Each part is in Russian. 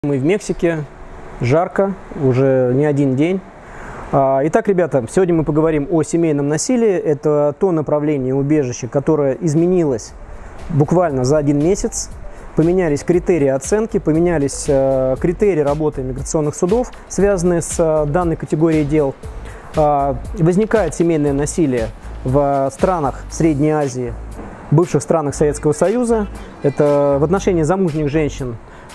Мы в Мексике, жарко, уже не один день. Итак, ребята, сегодня мы поговорим о семейном насилии. Это то направление убежища, которое изменилось буквально за один месяц. Поменялись критерии оценки, поменялись критерии работы миграционных судов, связанные с данной категорией дел. Возникает семейное насилие в странах Средней Азии, бывших странах Советского Союза. Это в отношении замужних женщин.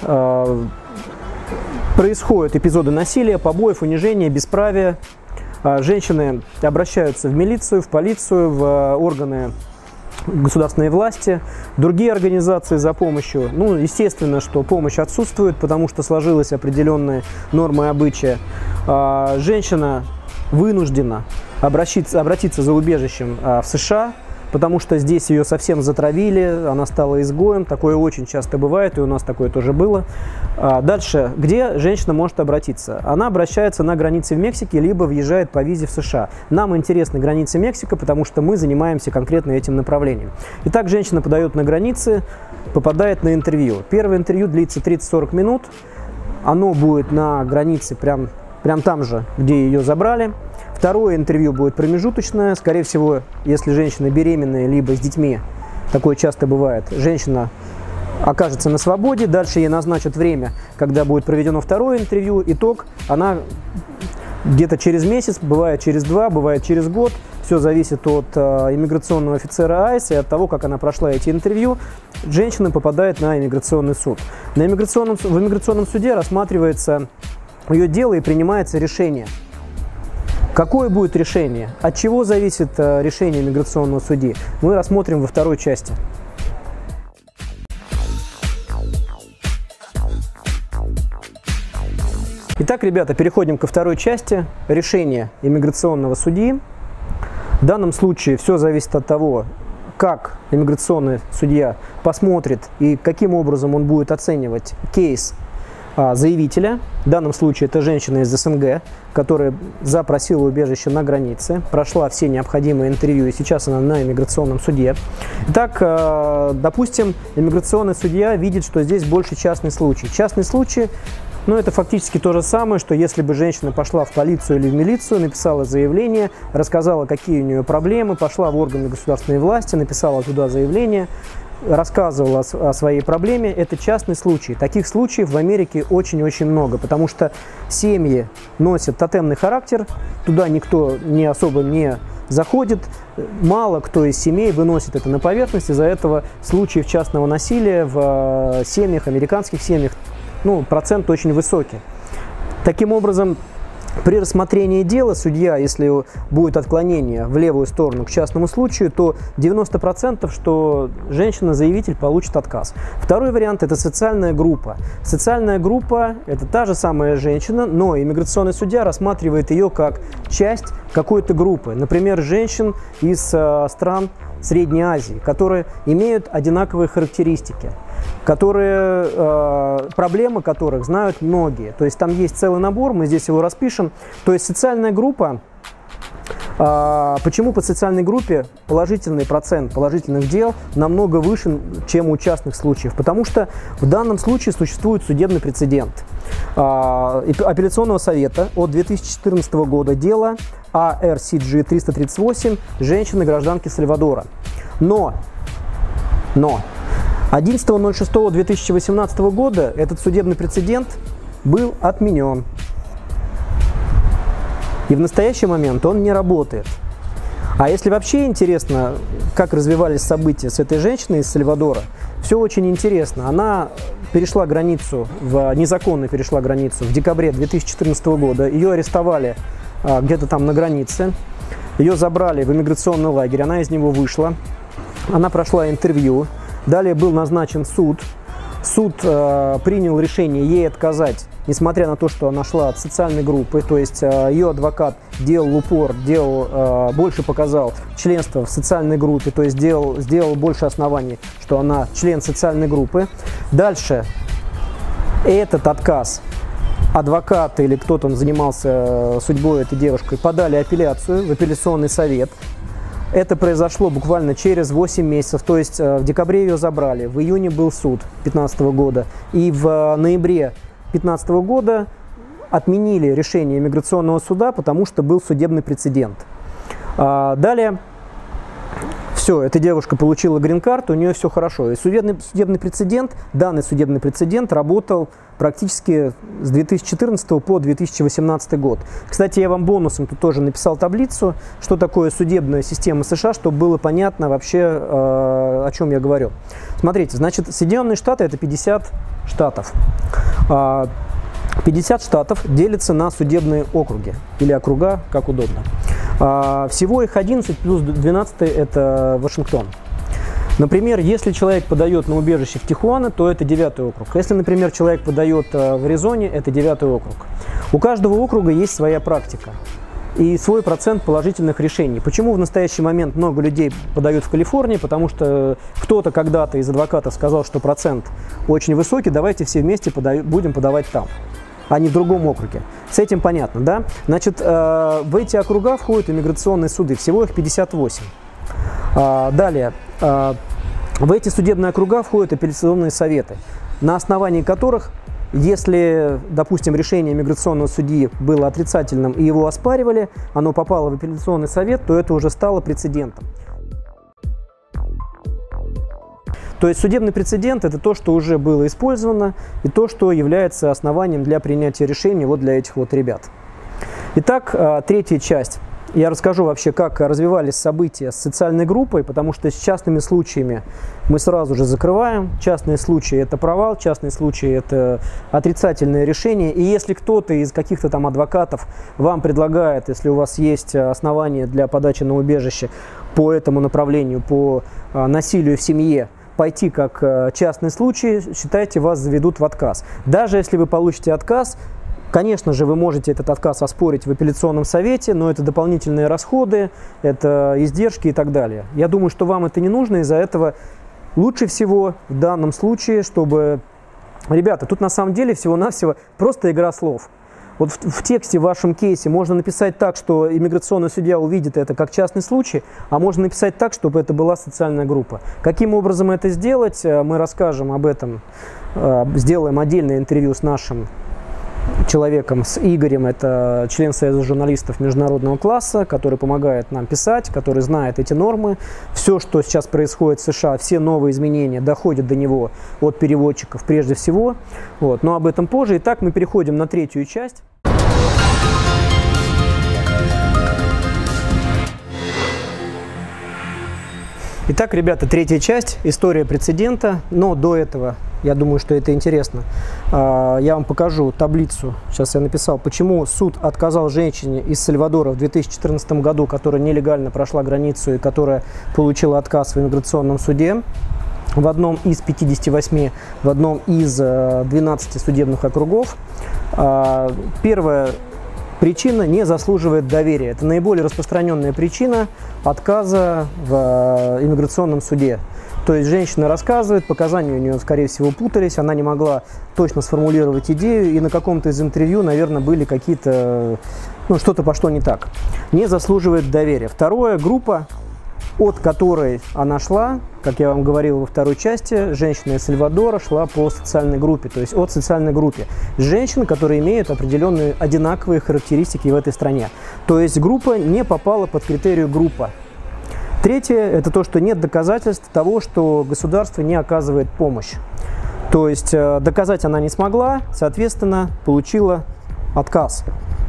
Происходят эпизоды насилия, побоев, унижения, бесправия. Женщины обращаются в милицию, в полицию, в органы государственной власти, другие организации за помощью. Ну, естественно, что помощь отсутствует, потому что сложились определенные нормы и обычаи. Женщина вынуждена обратиться за убежищем в США, потому что здесь ее совсем затравили, она стала изгоем. Такое очень часто бывает, и у нас такое тоже было. Дальше, где женщина может обратиться? Она обращается на границе в Мексике, либо въезжает по визе в США. Нам интересны границы Мексика, потому что мы занимаемся конкретно этим направлением. Итак, женщина подает на границе, попадает на интервью. Первое интервью длится 30-40 минут. Оно будет на границе прям там же, где ее забрали. Второе интервью будет промежуточное. Скорее всего, если женщина беременная, либо с детьми, такое часто бывает, женщина окажется на свободе. Дальше ей назначат время, когда будет проведено второе интервью. Итог, она где-то через месяц, бывает через 2, бывает через год. Все зависит от иммиграционного офицера АИС и от того, как она прошла эти интервью. Женщина попадает на иммиграционный суд. В иммиграционном суде рассматривается ее дело и принимается решение. Какое будет решение? От чего зависит решение миграционного судьи? Мы рассмотрим во второй части. Итак, ребята, переходим ко второй части. Решение иммиграционного судьи. В данном случае все зависит от того, как иммиграционный судья посмотрит и каким образом он будет оценивать кейс заявителя. В данном случае это женщина из СНГ, которая запросила убежище на границе, прошла все необходимые интервью, и сейчас она на иммиграционном суде. Итак, допустим, иммиграционный судья видит, что здесь больше частный случай. Частный случай, ну, это фактически то же самое, что если бы женщина пошла в полицию или в милицию, написала заявление, рассказала, какие у нее проблемы, пошла в органы государственной власти, написала туда заявление, рассказывала о своей проблеме. Это частный случай. Таких случаев в Америке очень-очень много, потому что семьи носят тотемный характер, туда никто особо не заходит, мало кто из семей выносит это на поверхность, из-за этого случаев частного насилия в семьях, американских семьях, ну, процент очень высокий. Таким образом, при рассмотрении дела судья, если будет отклонение в левую сторону к частному случаю, то 90%, что женщина-заявитель получит отказ. Второй вариант – это социальная группа. Социальная группа – это та же самая женщина, но иммиграционный судья рассматривает ее как часть какой-то группы. Например, женщин из стран Средней Азии, которые имеют одинаковые характеристики, проблемы которых знают многие. То есть там есть целый набор, мы здесь его распишем. То есть социальная группа, почему по социальной группе положительный процент положительных дел намного выше, чем у частных случаев? Потому что в данном случае существует судебный прецедент апелляционного совета от 2014 года, дело ARCG 338 женщины-гражданки Сальвадора. Но 11.06.2018 года этот судебный прецедент был отменен. И в настоящий момент он не работает. А если вообще интересно, как развивались события с этой женщиной из Сальвадора, все очень интересно. Она незаконно перешла границу в декабре 2014 года. Ее арестовали где-то там на границе. Ее забрали в иммиграционный лагерь, она из него вышла. Она прошла интервью. Далее был назначен суд. Суд принял решение ей отказать, несмотря на то, что она шла от социальной группы. То есть ее адвокат делал упор, больше показал членство в социальной группе, то есть сделал больше оснований, что она член социальной группы. Дальше этот отказ адвокат или кто-то занимался судьбой этой девушки подали апелляцию в апелляционный совет. Это произошло буквально через 8 месяцев, то есть в декабре ее забрали, в июне был суд 2015 года, и в ноябре 2015 года отменили решение иммиграционного суда, потому что был судебный прецедент. Далее, все, эта девушка получила грин-карту, у нее все хорошо. И судебный прецедент, данный судебный прецедент работал практически с 2014 по 2018 год. Кстати, я вам бонусом тут тоже написал таблицу, что такое судебная система США, чтобы было понятно вообще, о чем я говорю. Смотрите, значит, Соединенные Штаты – это 50 штатов. 50 штатов делятся на судебные округи или округа, как удобно. Всего их 11 плюс 12 – это Вашингтон. Например, если человек подает на убежище в Тихуана, то это 9-й округ. Если, например, человек подает в Аризоне, это 9-й округ. У каждого округа есть своя практика и свой процент положительных решений. Почему в настоящий момент много людей подают в Калифорнии? Потому что кто-то когда-то из адвокатов сказал, что процент очень высокий, давайте все вместе будем подавать там, а не в другом округе. С этим понятно, да? Значит, в эти округа входят иммиграционные суды, всего их 58. Далее, в эти судебные округа входят апелляционные советы, на основании которых, если, допустим, решение иммиграционного судьи было отрицательным и его оспаривали, оно попало в апелляционный совет, то это уже стало прецедентом. То есть судебный прецедент – это то, что уже было использовано, и то, что является основанием для принятия решений вот для этих вот ребят. Итак, третья часть. Я расскажу вообще, как развивались события с социальной группой, потому что с частными случаями мы сразу же закрываем. Частные случаи – это провал, частные случаи – это отрицательное решение. И если кто-то из каких-то там адвокатов вам предлагает, если у вас есть основания для подачи на убежище по этому направлению, по насилию в семье, пойти как частный случай, считайте, вас заведут в отказ. Даже если вы получите отказ, конечно же, вы можете этот отказ оспорить в апелляционном совете, но это дополнительные расходы, это издержки и так далее. Я думаю, что вам это не нужно, из-за этого лучше всего в данном случае, чтобы… Ребята, тут на самом деле всего-навсего просто игра слов. Вот в тексте в вашем кейсе можно написать так, что иммиграционный судья увидит это как частный случай, а можно написать так, чтобы это была социальная группа. Каким образом это сделать, мы расскажем об этом, сделаем отдельное интервью с нашим человеком, с Игорем, это член Союза журналистов международного класса, который помогает нам писать, который знает эти нормы. Все, что сейчас происходит в США, все новые изменения доходят до него от переводчиков прежде всего. Вот. Но об этом позже. Итак, мы переходим на третью часть. Итак, ребята, третья часть – история прецедента, но до этого, я думаю, что это интересно, я вам покажу таблицу, сейчас я написал, почему суд отказал женщине из Сальвадора в 2014 году, которая нелегально прошла границу и которая получила отказ в иммиграционном суде, в одном из 58, в одном из 12 судебных округов. Первая причина не заслуживает доверия. Это наиболее распространенная причина отказа в иммиграционном суде. То есть женщина рассказывает, показания у нее, скорее всего, путались, она не могла точно сформулировать идею, и на каком-то из интервью, наверное, были какие-то, что-то пошло не так. Не заслуживает доверия. Вторая группа, от которой она шла, как я вам говорил во второй части, женщина из Сальвадора шла по социальной группе, то есть от социальной группе. Женщин, которые имеют определенные одинаковые характеристики в этой стране. То есть группа не попала под критерию группа. Третье – это то, что нет доказательств того, что государство не оказывает помощь. То есть доказать она не смогла, соответственно, получила отказ.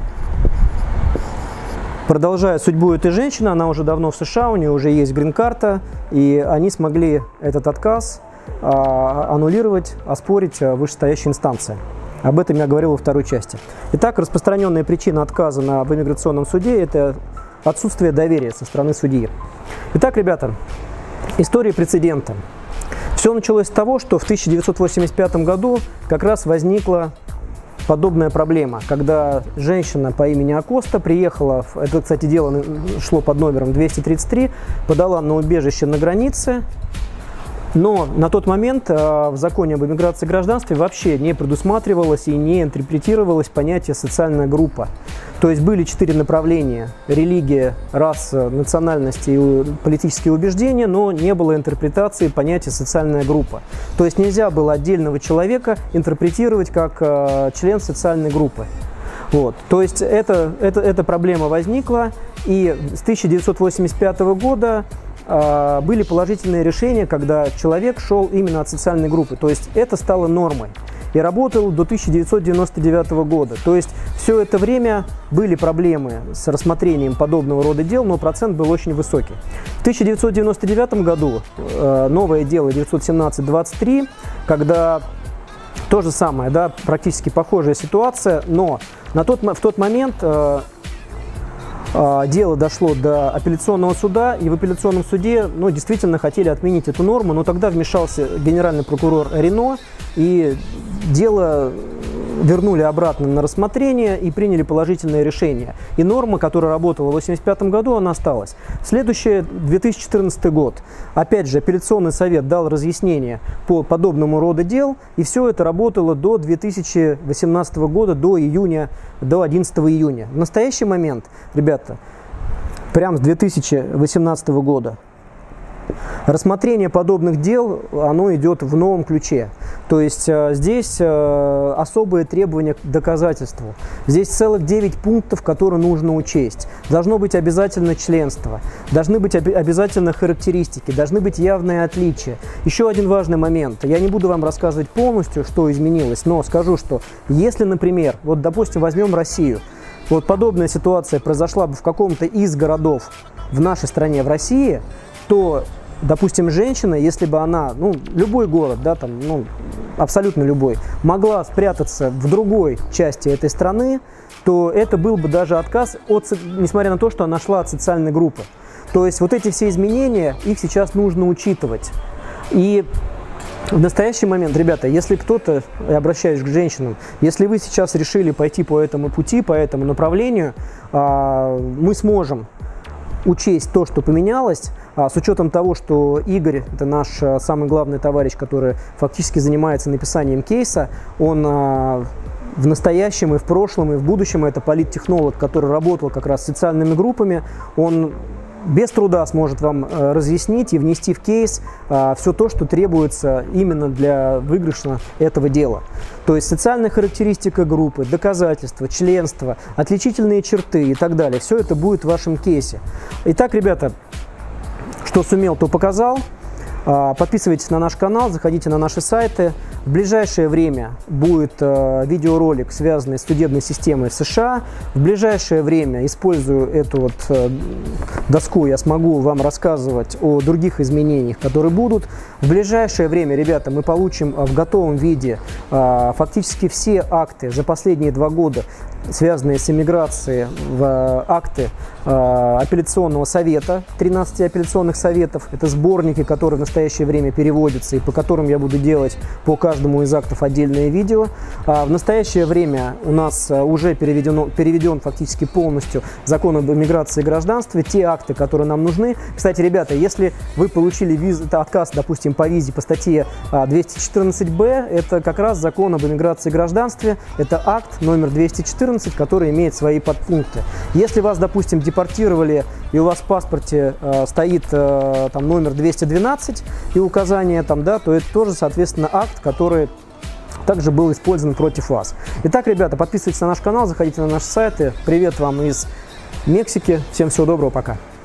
Продолжая судьбу этой женщины, она уже давно в США, у нее уже есть грин-карта, и они смогли этот отказ аннулировать, оспорить в вышестоящей инстанции. Об этом я говорил во второй части. Итак, распространенная причина отказа в иммиграционном суде – это отсутствие доверия со стороны судьи. Итак, ребята, история прецедента. Все началось с того, что в 1985 году как раз возникла подобная проблема, когда женщина по имени Акоста приехала, это, кстати, дело шло под номером 233, подала на убежище на границе, Но на тот момент в законе об иммиграции и гражданстве вообще не предусматривалось и не интерпретировалось понятие «социальная группа». То есть были 4 направления – религия, раса, национальность и политические убеждения, но не было интерпретации понятия «социальная группа». То есть нельзя было отдельного человека интерпретировать как член социальной группы. Вот. То есть эта проблема возникла, и с 1985 года были положительные решения, когда человек шел именно от социальной группы. То есть это стало нормой. И работал до 1999 года. То есть все это время были проблемы с рассмотрением подобного рода дел, но процент был очень высокий. В 1999 году новое дело 917-23, когда то же самое, да, практически похожая ситуация, но в тот момент дело дошло до апелляционного суда, и в апелляционном суде действительно хотели отменить эту норму, но тогда вмешался генеральный прокурор Рено, и дело вернули обратно на рассмотрение и приняли положительное решение. И норма, которая работала в 1985 году, она осталась. Следующий, 2014 год. Опять же, апелляционный совет дал разъяснение по подобному роду дел, и все это работало до 2018 года, до 11 июня. В настоящий момент, ребята, прямо с 2018 года, рассмотрение подобных дел, оно идет в новом ключе. То есть здесь особые требования к доказательству. Здесь целых 9 пунктов, которые нужно учесть. Должно быть обязательно членство, должны быть обязательно характеристики, должны быть явные отличия. Еще один важный момент. Я не буду вам рассказывать полностью, что изменилось, но скажу, что если, например, вот допустим, возьмем Россию, вот подобная ситуация произошла бы в каком-то из городов в нашей стране, в России, то, допустим, женщина, если бы она, любой город, да, там, абсолютно любой, могла спрятаться в другой части этой страны, то это был бы даже отказ, несмотря на то, что она шла от социальной группы. То есть вот эти все изменения, их сейчас нужно учитывать. И в настоящий момент, ребята, если кто-то, я обращаюсь к женщинам, если вы сейчас решили пойти по этому пути, по этому направлению, мы сможем учесть то, что поменялось, с учетом того, что Игорь, это наш самый главный товарищ, который фактически занимается написанием кейса, он в настоящем и в прошлом, и в будущем это политтехнолог, который работал как раз с социальными группами, он без труда сможет вам разъяснить и внести в кейс все то, что требуется именно для выигрыша этого дела. То есть социальная характеристика группы, доказательства, членство, отличительные черты и так далее. Все это будет в вашем кейсе. Итак, ребята, что сумел, то показал. Подписывайтесь на наш канал, заходите на наши сайты. В ближайшее время будет видеоролик, связанный с судебной системой в США. В ближайшее время, используя эту доску, я смогу вам рассказывать о других изменениях, которые будут. В ближайшее время, ребята, мы получим в готовом виде фактически все акты за последние 2 года, связанные с иммиграцией, в акты апелляционного совета, 13 апелляционных советов. Это сборники, которые в настоящее время переводятся и по которым я буду делать по каждому из актов отдельное видео. В настоящее время у нас уже переведен фактически полностью закон об иммиграции и гражданстве, те акты, которые нам нужны. Кстати, ребята, если вы получили отказ, допустим, по визе по статье 214-Б, это как раз закон об иммиграции и гражданстве, это акт номер 214, который имеет свои подпункты. Если вас, допустим, депортировали и у вас в паспорте стоит там номер 212 и указание там, да, то это тоже, соответственно, акт, который также был использован против вас. Итак, ребята, подписывайтесь на наш канал, заходите на наши сайты. Привет вам из Мексики. Всем всего доброго, пока.